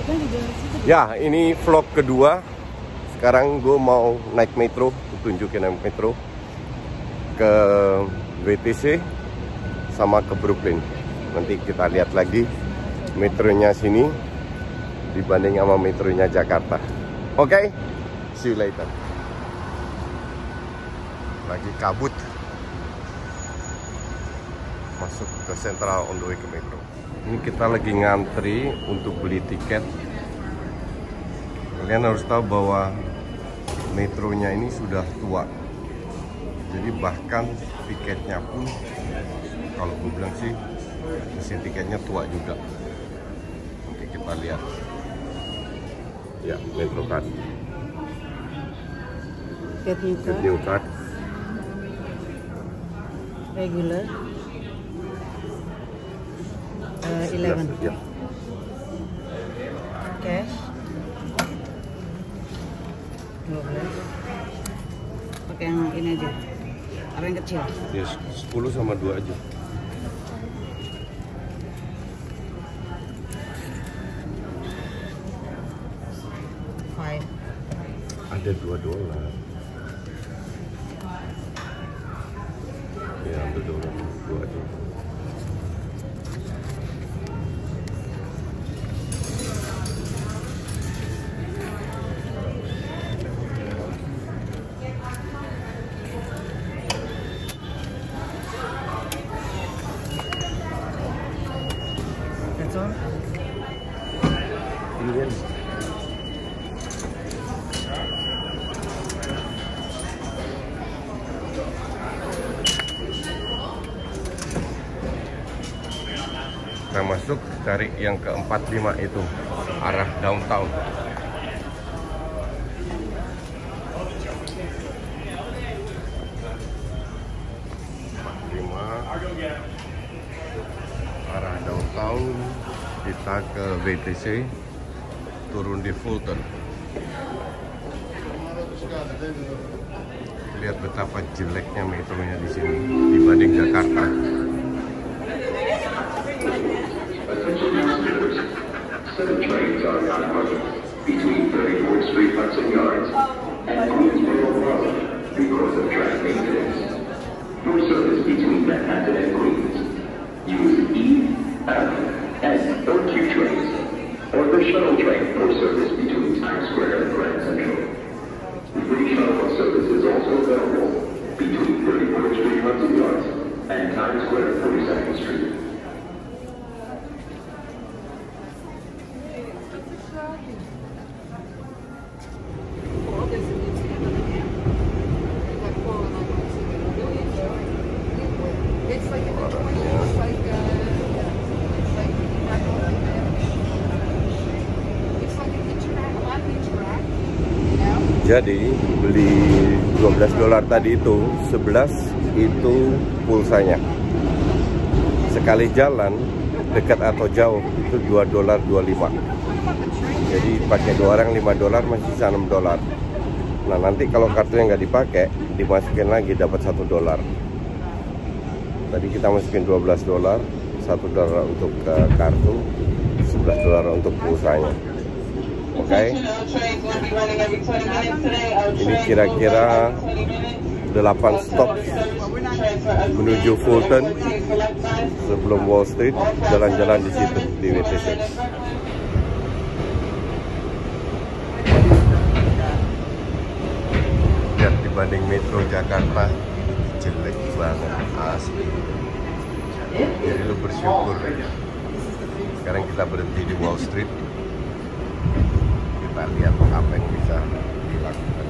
Ya, ini vlog kedua. Sekarang gue mau naik metro, tunjukin naik metro ke WTC sama ke Brooklyn. Nanti kita lihat lagi metronya sini dibanding sama metronya Jakarta. Oke, see you later. Lagi kabut masuk ke Central on the way ke metro. Ini kita lagi ngantri untuk beli tiket. Kalian harus tahu bahwa metronya ini sudah tua. Jadi bahkan tiketnya pun, kalau gue bilang sih, mesin tiketnya tua juga. Nanti kita lihat. Ya, Metro Card. Get new card. Regular. 11. Ya. Cash. 12. Pakai yang ini aja. Apa yang kecil? Ya, 10 sama 2 aja. Ada $2. Ya, ambil $2 aja. That's all? Ini kita masuk, cari yang ke 45 itu, arah downtown. Arah downtown, kita ke WTC, turun di Fulton. Lihat betapa jeleknya metronya di sini dibanding Jakarta. Seven trains are not running between 34th Street Hudson Yards and Queensboro Road because of track maintenance. For service between Manhattan and Queens, use E, F, S, or Q trains, or the shuttle train for service between Times Square and Grand Central. Free shuttle service is also available between 34th Street Hudson Yards and Times Square 42nd Street. Jadi beli $12 tadi itu, 11 itu pulsanya. Sekali jalan dekat atau jauh itu $2.25. Jadi pakai 2 orang $5 masih sisa $6. Nah, nanti kalau kartunya nggak dipakai, dimasukin lagi dapat $1. Tadi kita masukin $12, $1 untuk kartu, $11 untuk pulsanya. Oke, ini kira-kira 8 stop menuju Fulton sebelum Wall Street, jalan-jalan di situ di WTC. Lihat dibanding Metro Jakarta, jelek banget asli. Jadi lu bersyukur. Sekarang kita berhenti di Wall Street. Kita lihat apa yang bisa dilakukan.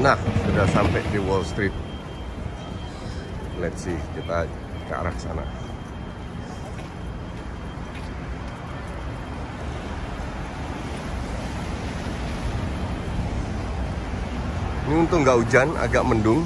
Nah, sudah sampai di Wall Street. Let's see, kita ke arah sana. Ini untung nggak hujan, agak mendung.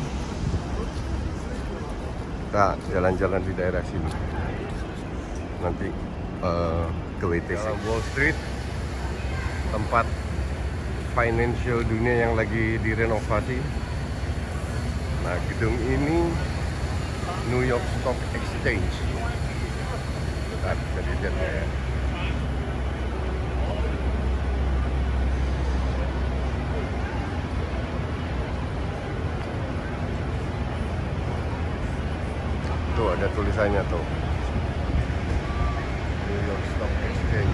Kita jalan-jalan di daerah sini. Nanti ke WTC. Wall Street, tempat financial dunia yang lagi direnovasi. Nah, gedung ini New York Stock Exchange. Nah, bisa dilihat ya. Tuh ada tulisannya tuh. New York Stock Exchange.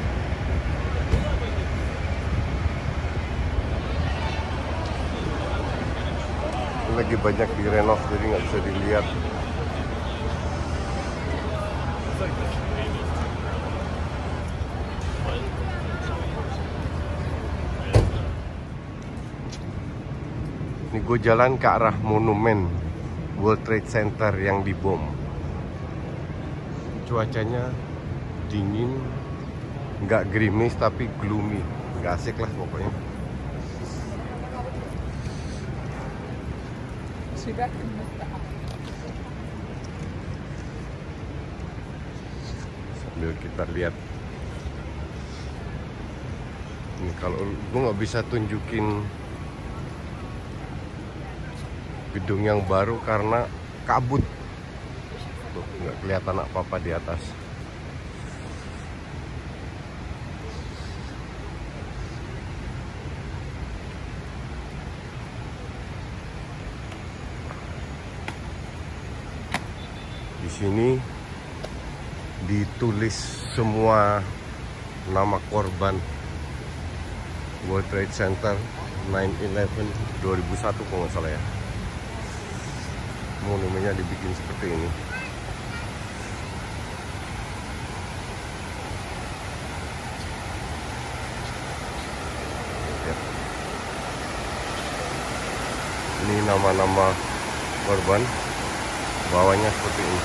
Lagi banyak direnov jadi nggak bisa dilihat. Ini gue jalan ke arah monumen World Trade Center yang dibom. Cuacanya dingin, nggak gerimis tapi gloomy, nggak asik lah pokoknya. Sambil kita lihat. Ini kalau gue nggak bisa tunjukin gedung yang baru karena kabut. Tuh, nggak kelihatan apa-apa di atas. Di sini ditulis semua nama korban World Trade Center 9/11 2001 kalau nggak salah ya. Monumennya dibikin seperti ini. Ya. Ini nama-nama korban, bawahnya seperti ini.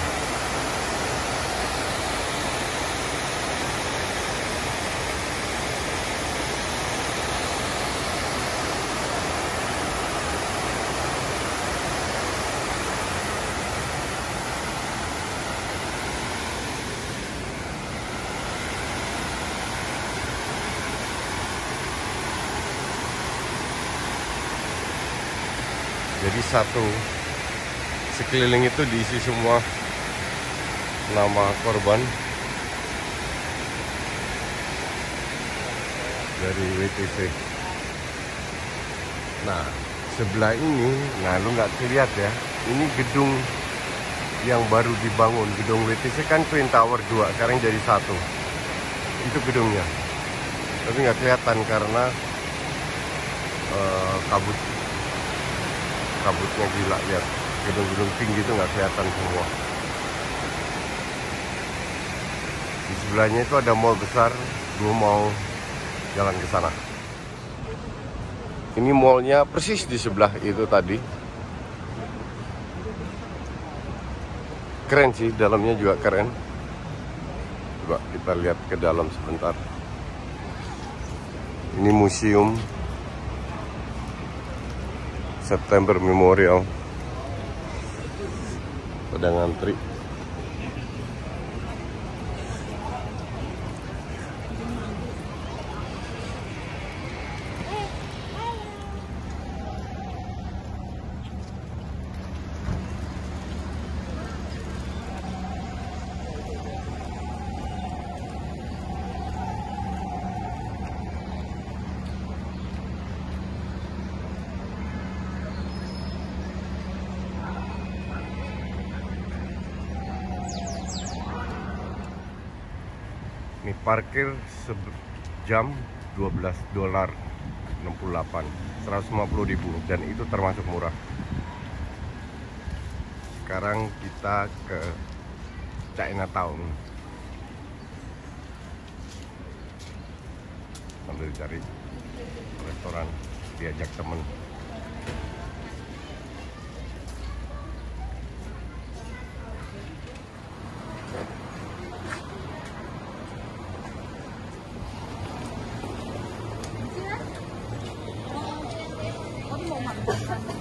Jadi satu sekeliling itu diisi semua nama korban dari WTC. Nah, sebelah ini, nah lu nggak lihat ya, ini gedung yang baru dibangun. Gedung WTC kan Twin Tower 2, sekarang jadi 1. Itu gedungnya. Tapi nggak kelihatan karena kabutnya gila, lihat gedung-gedung tinggi itu nggak kelihatan semua. Di sebelahnya itu ada mall besar, gue mau jalan ke sana. Ini mallnya persis di sebelah itu tadi. Keren sih, dalamnya juga keren. Coba kita lihat ke dalam sebentar. Ini museum September Memorial. Pada ngantri. Ini parkir sejam $12.68, 150.000, dan itu termasuk murah. Sekarang kita ke Chinatown sambil cari restoran, diajak temen. Tomat.